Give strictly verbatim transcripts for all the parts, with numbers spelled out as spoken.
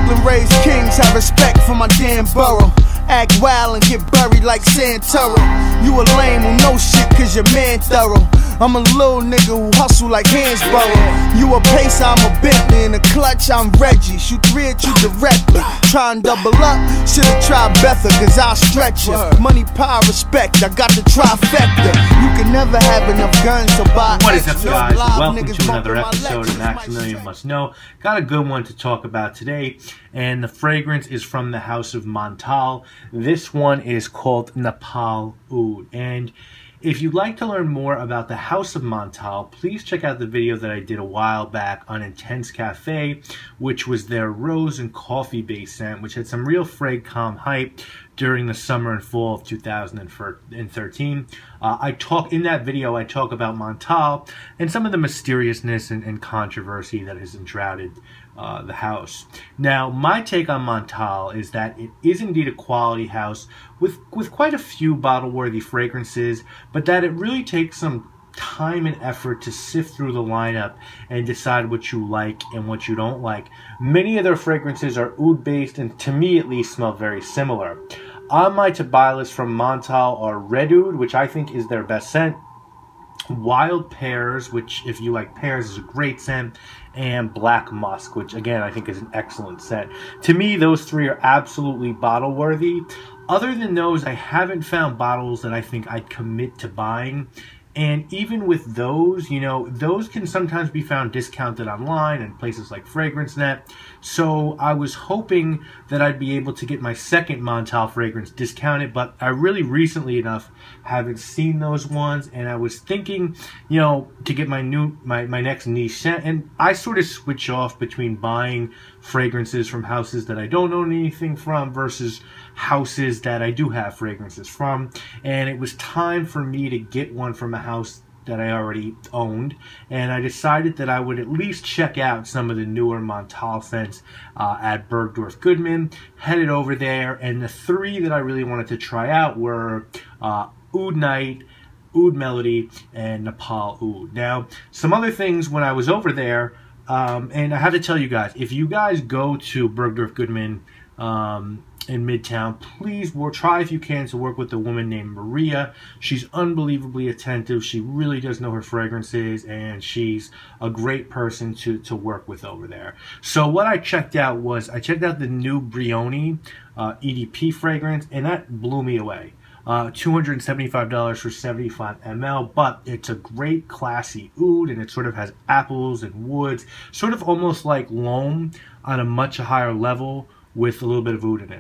Brooklyn raised kings, have respect for my damn borough. Act wild and get buried like Santoro. You a lame who know shit cause your man thorough. I'm a little nigga who hustle like Hansborough. You a pacer, I'm a Bentley. In the clutch, I'm Reggie. Shoot three at you directly. Try and double up, should've tried Betha cause I'll stretch ya. Money, power, respect, I got the trifecta. You can never have enough guns, so buy. What is up, guys? Welcome to another episode of Maximilian Must Know. Got a good one to talk about today, and the fragrance is from the House of Montal. This one is called Nepal Oud, and if you'd like to learn more about the House of Montal, please check out the video that I did a while back on Intense Cafe, which was their rose and coffee based scent, which had some real frag-com hype during the summer and fall of two thousand thirteen. Uh, I talk in that video, I talk about Montal and some of the mysteriousness and, and controversy that has enshrouded uh, the house. Now, my take on Montal is that it is indeed a quality house with, with quite a few bottle-worthy fragrances, but that it really takes some time and effort to sift through the lineup and decide what you like and what you don't like. Many of their fragrances are oud based and to me at least smell very similar. On my to buy list from Montal are Red Oud, which I think is their best scent, Wild Pears, which if you like pears is a great scent, and Black Musk, which again I think is an excellent scent. To me, those three are absolutely bottle worthy. Other than those, I haven't found bottles that I think I'd commit to buying. And even with those, you know, those can sometimes be found discounted online and places like FragranceNet. So I was hoping that I'd be able to get my second Montal fragrance discounted, but I really recently enough haven't seen those ones. And I was thinking, you know, to get my new, my, my next niche scent. And I sort of switch off between buying fragrances from houses that I don't own anything from versus houses that I do have fragrances from. And it was time for me to get one from a house that I already owned, and I decided that I would at least check out some of the newer Montal scents uh, at Bergdorf Goodman. Headed over there, and the three that I really wanted to try out were uh, Oud Night, Oud Melody, and Nepal Oud. Now, some other things when I was over there, um, and I have to tell you guys, if you guys go to Bergdorf Goodman um, in Midtown, please work, try if you can to work with a woman named Maria. She's unbelievably attentive. She really does know her fragrances, and she's a great person to, to work with over there. So what I checked out was, I checked out the new Brioni uh, E D P fragrance, and that blew me away. Uh, two hundred seventy-five dollars for seventy-five milliliters, but it's a great classy oud, and it sort of has apples and woods, sort of almost like L'Homme on a much higher level with a little bit of oud in it.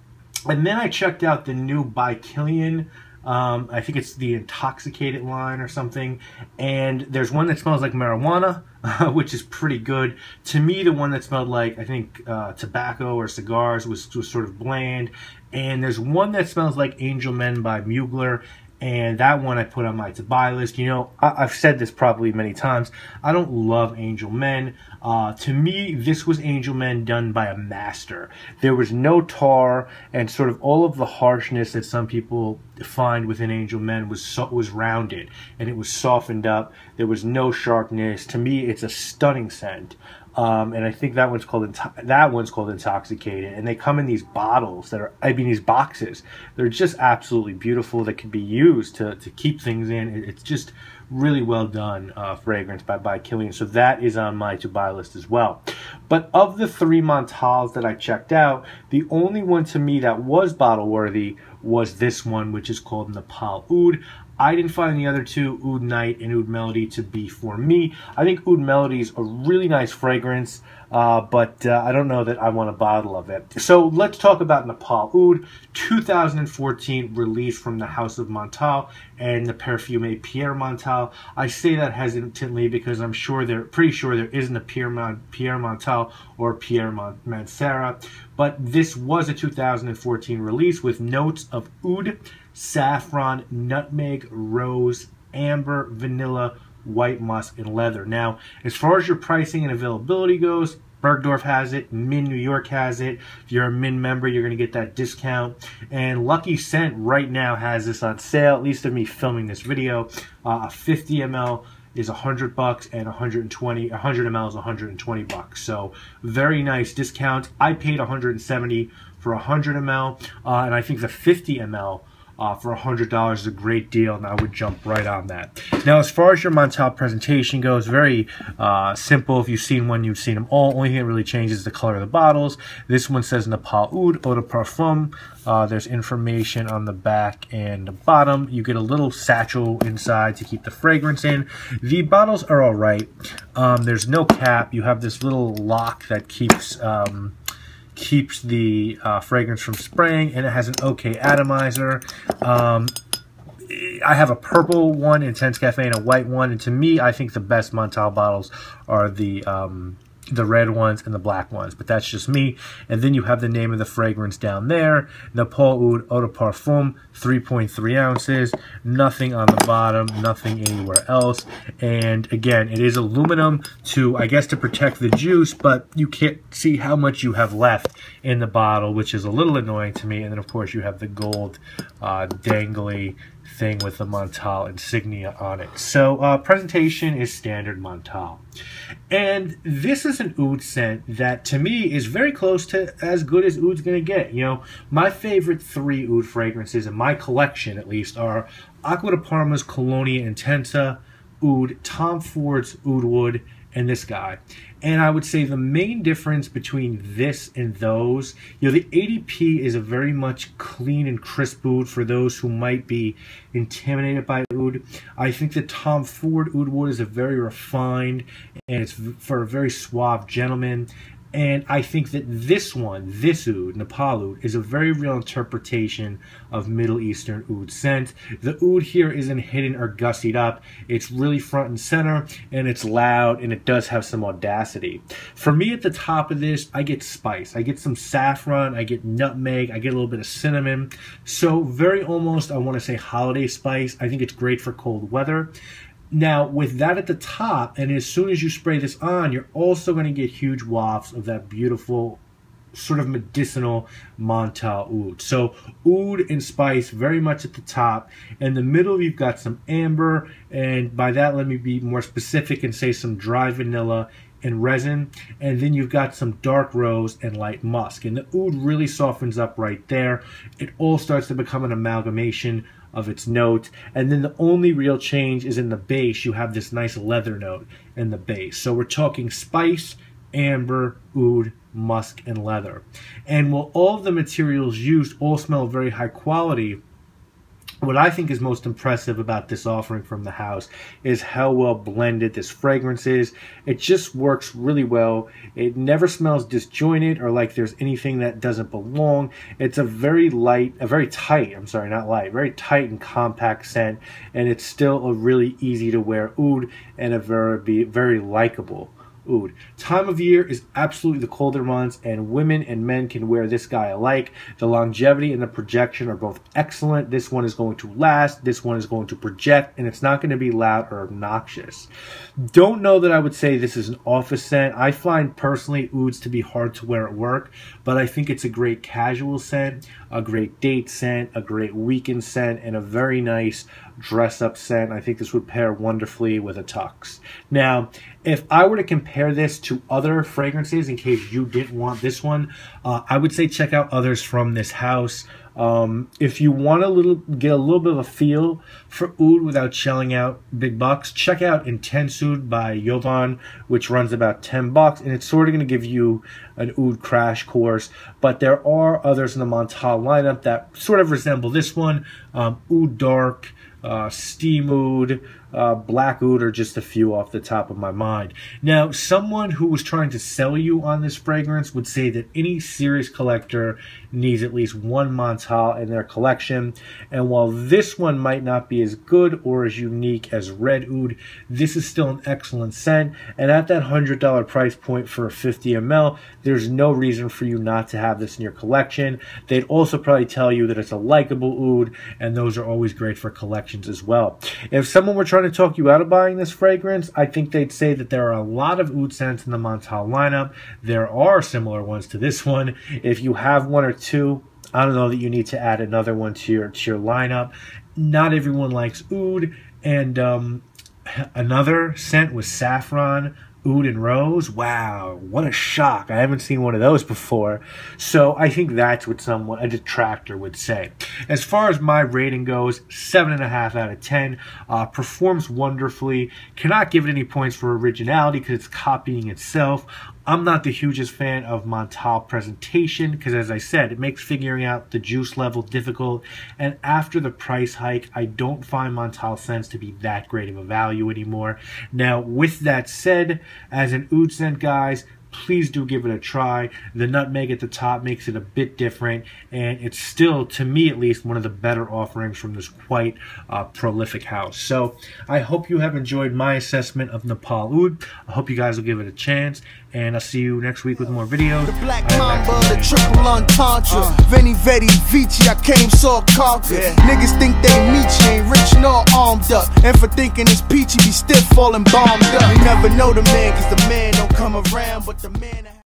And then I checked out the new By Kilian. Um, I think it's the Intoxicated line or something. And there's one that smells like marijuana, uh, which is pretty good. To me, the one that smelled like, I think, uh, tobacco or cigars was, was sort of bland. And there's one that smells like Angel Men by Mugler. And that one I put on my to buy list. You know, I I've said this probably many times. I don't love Angel Men. Uh, to me, this was Angel Men done by a master. There was no tar, and sort of all of the harshness that some people find within Angel Men was so, was rounded, and it was softened up. There was no sharpness. To me, it's a stunning scent. Um, and I think that one's called that one's called Intoxicated, and they come in these bottles that are, I mean, these boxes. They're just absolutely beautiful. That can be used to to keep things in. It's just really well done uh, fragrance by By Kilian. So that is on my to buy list as well. But of the three Montals that I checked out, the only one to me that was bottle worthy was this one, which is called Nepal Oud. I didn't find the other two, Oud Night and Oud Melody, to be for me. I think Oud Melody is a really nice fragrance, uh, but uh, I don't know that I want a bottle of it. So let's talk about Nepal Oud, two thousand fourteen release from the House of Montal and the Parfumé Pierre Montal. I say that hesitantly because I'm sure they're pretty sure there isn't a Pierre, Mon Pierre Montal or Pierre Mon Mancera, but this was a two thousand fourteen release with notes of oud, saffron, nutmeg, rose, amber, vanilla, white musk, and leather. Now, as far as your pricing and availability goes, Bergdorf has it, Min New York has it. If you're a Min member, you're going to get that discount. And Lucky Scent right now has this on sale, at least of me filming this video. Uh, a fifty milliliter is one hundred bucks, and one hundred twenty, one hundred milliliters is one hundred twenty bucks. So very nice discount. I paid one hundred seventy for one hundred milliliters, uh, and I think the fifty milliliters Uh, for one hundred dollars is a great deal, and I would jump right on that. Now, as far as your Montal presentation goes, very uh, simple. If you've seen one, you've seen them all. Only thing that really changes is the color of the bottles. This one says Nepal Oud, Eau de Parfum. Uh, there's information on the back and the bottom. You get a little satchel inside to keep the fragrance in. The bottles are all right. Um, there's no cap. You have this little lock that keeps... Um, keeps the uh, fragrance from spraying, and it has an OK atomizer. Um, I have a purple one, Intense Cafe, and a white one, and to me, I think the best Montal bottles are the um, the red ones and the black ones, but that's just me. And then you have the name of the fragrance down there, Nepal Oud Eau de Parfum, three point three ounces, nothing on the bottom, nothing anywhere else. And again, it is aluminum to, I guess, to protect the juice, but you can't see how much you have left in the bottle, which is a little annoying to me. And then, of course, you have the gold uh, dangly thing with the Montal insignia on it. So uh, presentation is standard Montal. And this is an oud scent that to me is very close to as good as oud's going to get. You know, my favorite three oud fragrances in my collection at least are Acqua di Parma's Colonia Intensa, Oud, Tom Ford's Oud Wood, and this guy. And I would say the main difference between this and those, you know, the A D P is a very much clean and crisp oud for those who might be intimidated by oud. I think that Tom Ford Oud Wood is a very refined, and it's for a very suave gentleman. And I think that this one, this oud, Nepal Oud, is a very real interpretation of Middle Eastern oud scent. The oud here isn't hidden or gussied up. It's really front and center, and it's loud, and it does have some audacity. For me, at the top of this, I get spice. I get some saffron, I get nutmeg, I get a little bit of cinnamon. So very almost, I want to say holiday spice. I think it's great for cold weather. Now, with that at the top, and as soon as you spray this on, you're also going to get huge wafts of that beautiful sort of medicinal Montal oud. So oud and spice very much at the top. In the middle, you've got some amber, and by that, let me be more specific and say some dry vanilla and resin, and then you've got some dark rose and light musk. And the oud really softens up right there. It all starts to become an amalgamation of its note, and then the only real change is in the base. You have this nice leather note in the base. So we're talking spice, amber, oud, musk, and leather. And while all of the materials used all smell very high quality, what I think is most impressive about this offering from the house is how well blended this fragrance is. It just works really well. It never smells disjointed or like there's anything that doesn't belong. It's a very light, a very tight, I'm sorry, not light, very tight and compact scent, and it's still a really easy to wear oud and a very, very likable oud. Time of year is absolutely the colder months, and women and men can wear this guy alike. The longevity and the projection are both excellent. This one is going to last, this one is going to project, and it's not going to be loud or obnoxious. Don't know that I would say this is an office scent. I find personally ouds to be hard to wear at work, but I think it's a great casual scent, a great date scent, a great weekend scent, and a very nice dress-up scent. I think this would pair wonderfully with a tux. Now, if I were to compare this to other fragrances, in case you didn't want this one, uh, I would say check out others from this house. Um, if you want to little, get a little bit of a feel for oud without shelling out big bucks, check out Intense Oud by Jovan, which runs about ten bucks, and it's sort of going to give you an oud crash course. But there are others in the Montal lineup that sort of resemble this one. Um, Oud Dark, uh, Steam Oud, uh, Black Oud are just a few off the top of my mind. Now, someone who was trying to sell you on this fragrance would say that any serious collector needs at least one Montal in their collection. And while this one might not be as good or as unique as Red Oud, this is still an excellent scent. And at that one hundred dollar price point for a fifty milliliters, there's no reason for you not to have this in your collection. They'd also probably tell you that it's a likable oud, and those are always great for collections as well. If someone were trying to talk you out of buying this fragrance, I think they'd say that there are a lot of oud scents in the Montal lineup. There are similar ones to this one. If you have one or two, I don't know that you need to add another one to your to your lineup. Not everyone likes oud, and um, another scent was saffron, oud, and rose. Wow, what a shock. I haven't seen one of those before. So I think that's what someone, a detractor, would say. As far as my rating goes, seven point five out of ten. Uh, performs wonderfully. Cannot give it any points for originality because it's copying itself. I'm not the hugest fan of Montal presentation because, as I said, it makes figuring out the juice level difficult. And after the price hike, I don't find Montal scents to be that great of a value anymore. Now, with that said, as an oud scent, guys, please do give it a try. The nutmeg at the top makes it a bit different, and it's still, to me at least, one of the better offerings from this quite uh, prolific house. So I hope you have enjoyed my assessment of Nepal Oud. I hope you guys will give it a chance, and I'll see you next week with more videos. The Black Mamba, the triple entendre, uh. Veni Vedi Vici, I came saw conquer. Yeah. Niggas think they meet you, ain't rich nor armed up, and for thinking it's peachy, be stiff falling bombed up. You never know the man, cause the man don't come around, but the man